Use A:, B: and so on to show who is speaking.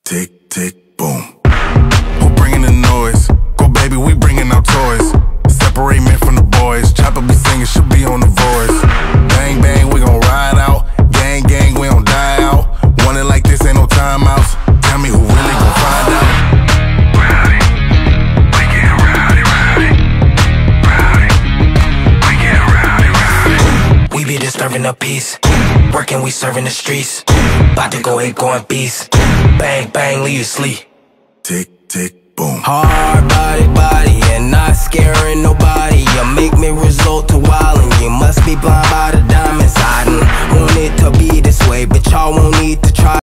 A: tick, tick, boom. Who bringing the noise? Go baby, we bringing our toys. Separate men from the boys. Chopper be singing, she'll be on the voice. Bang, bang, we gon' ride out. Gang, gang, we don't die out. Want it like this, ain't no timeouts. Tell me who really gon' find out.
B: Rowdy, we get rowdy, rowdy. Rowdy, we get rowdy, rowdy.
C: We be disturbing the peace. Working, we serving the streets. About to go 8 going beast. Bang, bang, leave you sleep.
A: Tick, tick, boom.
C: Hard